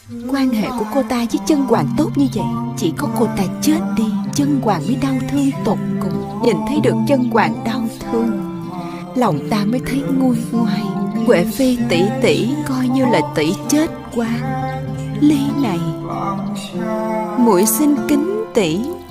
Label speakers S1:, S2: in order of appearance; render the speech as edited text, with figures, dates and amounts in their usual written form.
S1: Quan hệ của cô ta với Chân Hoàng tốt như vậy, chỉ có cô ta chết đi, Chân Hoàng mới đau thương tột cùng. Nhìn thấy được Chân Hoàng đau thương, lòng ta mới thấy nguôi ngoai. Huệ Phi tỷ tỷ coi như là tỷ chết qua. Ly này, muội xin kính tỷ.